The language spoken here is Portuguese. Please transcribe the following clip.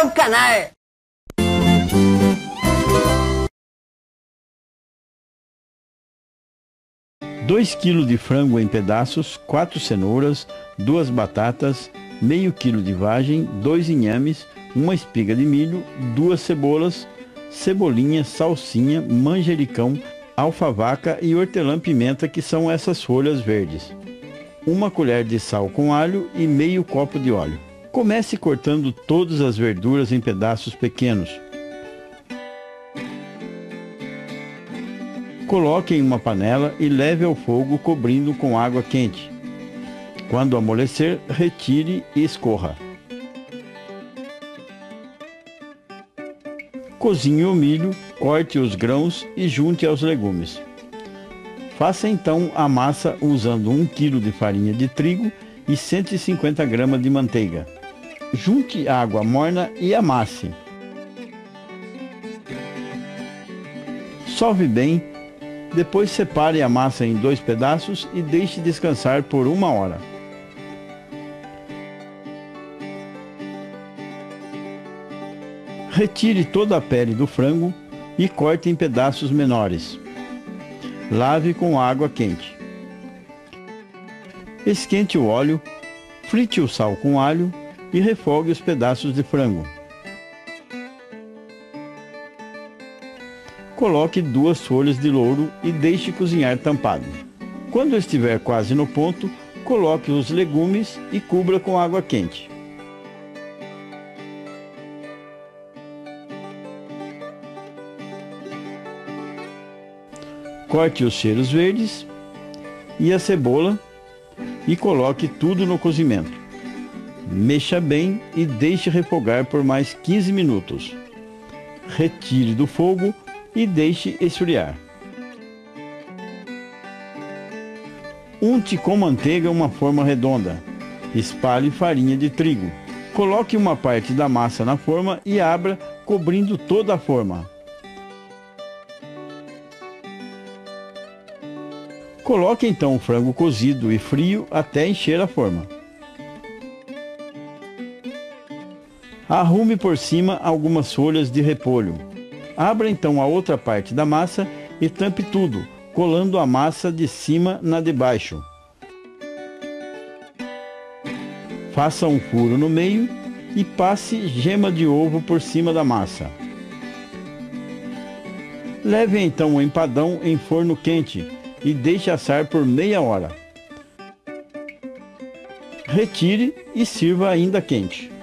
ao canal. 2 kg de frango em pedaços, 4 cenouras, 2 batatas, meio quilo de vagem, 2 inhames, uma espiga de milho, 2 cebolas, cebolinha, salsinha, manjericão, alfavaca e hortelã-pimenta, que são essas folhas verdes. 1 colher de sal com alho e meio copo de óleo. Comece cortando todas as verduras em pedaços pequenos. Coloque em uma panela e leve ao fogo cobrindo com água quente. Quando amolecer, retire e escorra. Cozinhe o milho, corte os grãos e junte aos legumes. Faça então a massa usando 1 kg de farinha de trigo e 150 gramas de manteiga. Junte água morna e amasse. Sove bem, depois separe a massa em 2 pedaços e deixe descansar por 1 hora. Retire toda a pele do frango e corte em pedaços menores. Lave com água quente. Esquente o óleo, frite o sal com alho e refogue os pedaços de frango. Coloque 2 folhas de louro e deixe cozinhar tampado. Quando estiver quase no ponto, coloque os legumes e cubra com água quente. Corte os cheiros verdes e a cebola e coloque tudo no cozimento. Mexa bem e deixe refogar por mais 15 minutos. Retire do fogo e deixe esfriar. Unte com manteiga uma forma redonda. Espalhe farinha de trigo. Coloque uma parte da massa na forma e abra, cobrindo toda a forma. Coloque então o frango cozido e frio até encher a forma. Arrume por cima algumas folhas de repolho. Abra então a outra parte da massa e tampe tudo, colando a massa de cima na de baixo. Faça um furo no meio e passe gema de ovo por cima da massa. Leve então o empadão em forno quente e deixe assar por meia hora. Retire e sirva ainda quente.